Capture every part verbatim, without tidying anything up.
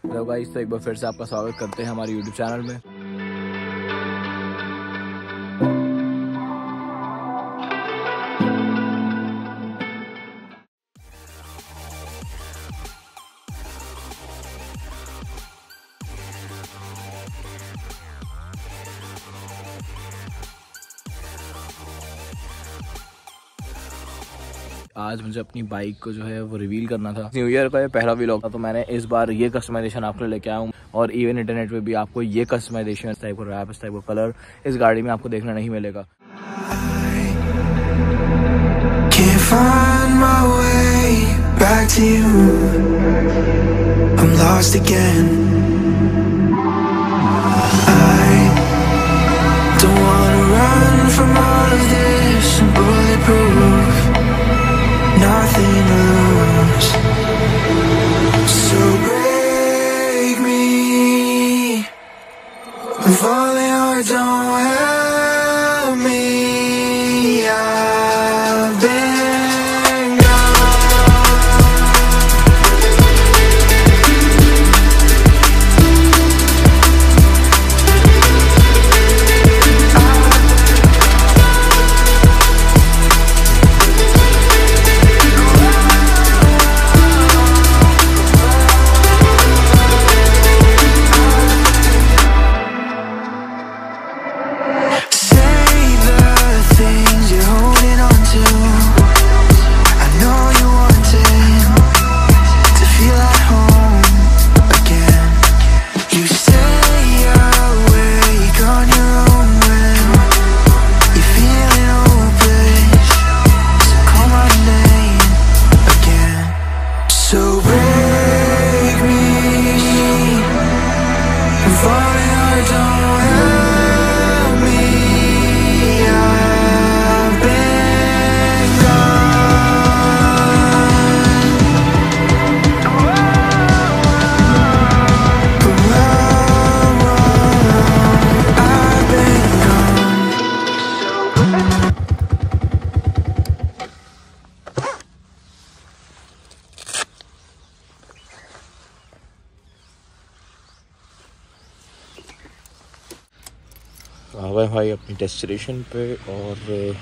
Hello guys, तो एक बार फिर से आपका स्वागत करते हैं हमारे यूट्यूब चैनल में। आज मुझे अपनी बाइक को जो है वो रिवील करना था। न्यू ईयर का ये पहला व्लॉग था, तो मैंने इस बार ये कस्टमाइजेशन आपके लिए लेके आया हूँ। और इवन इंटरनेट पे भी आपको ये कस्टमाइजेशन, इस टाइप का रैप, इस टाइप का कलर इस गाड़ी में आपको देखने नहीं मिलेगा। Nothing to lose, so break me. I'm falling hard, don't help me. I've been gone. आ गए भाई अपनी डेस्टिनेशन पे। और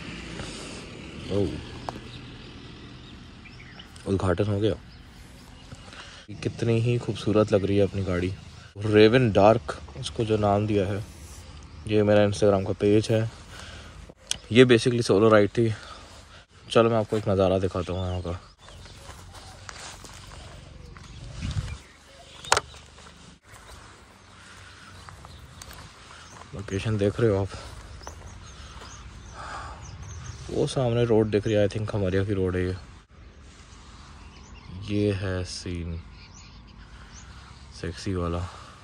उद्घाटन हो गया। कितनी ही खूबसूरत लग रही है अपनी गाड़ी। रेवन डार्क इसको जो नाम दिया है, ये मेरा इंस्टाग्राम का पेज है। ये बेसिकली सोलो राइड थी। चलो मैं आपको एक नज़ारा दिखाता हूँ यहाँ का। लोकेशन देख रहे हो आप, वो सामने रोड दिख रही है, आई थिंक खमरिया की रोड है ये। ये है सीन सेक्सी वाला।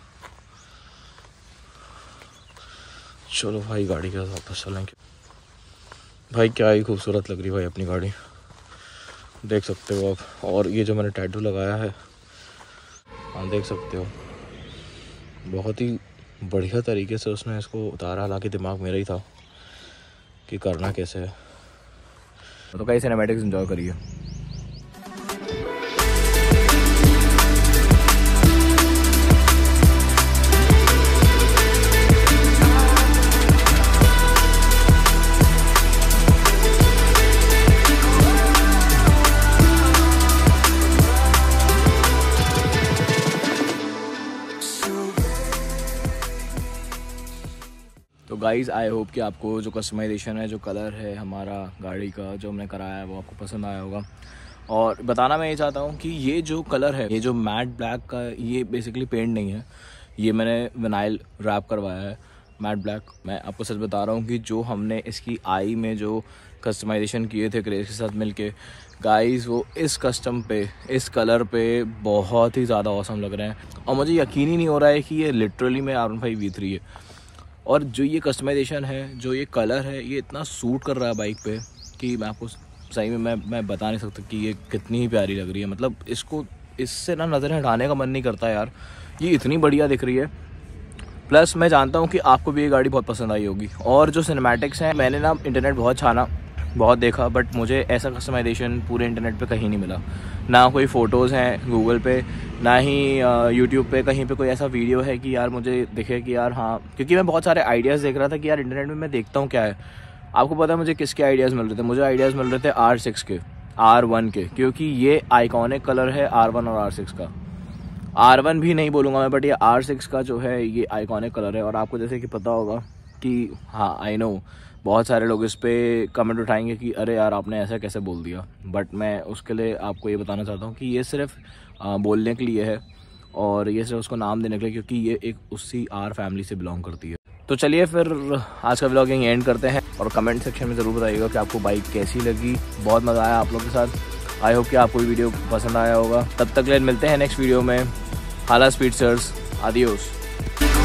चलो भाई गाड़ी के साथ वापस चलेंगे। भाई क्या ही खूबसूरत लग रही भाई अपनी गाड़ी, देख सकते हो आप। और ये जो मैंने टैटू लगाया है, आप देख सकते हो, बहुत ही बढ़िया तरीके से उसने इसको उतारा। हालांकि दिमाग मेरा ही था कि करना कैसे है। तो कई सिनेमैटिक्स एंजॉय करिए। तो गाइज़ आई होप कि आपको जो कस्टमाइजेशन है, जो कलर है हमारा गाड़ी का जो हमने कराया है, वो आपको पसंद आया होगा। और बताना मैं ये चाहता हूँ कि ये जो कलर है, ये जो मैट ब्लैक का, ये बेसिकली पेंट नहीं है, ये मैंने विनाइल रैप करवाया है मैट ब्लैक। मैं आपको सच बता रहा हूँ कि जो हमने इसकी आई में जो कस्टमाइजेशन किए थे क्रेज के साथ मिलके, गाइस वो इस कस्टम पे, इस कलर पे बहुत ही ज़्यादा औसम लग रहे हैं। और मुझे यकीन ही नहीं हो रहा है कि ये लिटरली में R one five V three है। और जो ये कस्टमाइजेशन है, जो ये कलर है, ये इतना सूट कर रहा है बाइक पे कि मैं आपको सही में मैं मैं बता नहीं सकता कि ये कितनी ही प्यारी लग रही है। मतलब इसको इससे ना नज़रें हटाने का मन नहीं करता यार, ये इतनी बढ़िया दिख रही है। प्लस मैं जानता हूँ कि आपको भी ये गाड़ी बहुत पसंद आई होगी। और जो सिनेमैटिक्स हैं, मैंने ना इंटरनेट बहुत छाना बहुत देखा, बट मुझे ऐसा कस्टमाइजेशन पूरे इंटरनेट पे कहीं नहीं मिला। ना कोई फ़ोटोज़ हैं गूगल पे, ना ही यूट्यूब पे कहीं पे कोई ऐसा वीडियो है कि यार मुझे दिखे कि यार हाँ, क्योंकि मैं बहुत सारे आइडियाज़ देख रहा था कि यार इंटरनेट में मैं देखता हूँ क्या है। आपको पता है मुझे किसके आइडियाज़ मिल रहे थे? मुझे आइडियाज़ मिल रहे थे आर सिक्स के, आर वन के, क्योंकि ये आइकॉनिक कलर है आर वन और आर सिक्स का। आर वन भी नहीं बोलूँगा मैं, बट ये आर सिक्स का जो है ये आइकॉनिक कलर है। और आपको जैसे कि पता होगा कि हाँ, आई नो बहुत सारे लोग इस पर कमेंट उठाएंगे कि अरे यार आपने ऐसा कैसे बोल दिया, बट मैं उसके लिए आपको ये बताना चाहता हूँ कि ये सिर्फ आ, बोलने के लिए है, और ये सिर्फ उसको नाम देने के लिए, क्योंकि ये एक उसी आर फैमिली से बिलोंग करती है। तो चलिए फिर आज का व्लॉगिंग एंड करते हैं, और कमेंट सेक्शन में ज़रूर बताइएगा कि आपको बाइक कैसी लगी। बहुत मज़ा आया आप लोग के साथ। आई होप कि आपको वीडियो पसंद आया होगा। तब तक ले मिलते हैं नेक्स्ट वीडियो में। हाला स्पीडस्टर्स, आदियोस।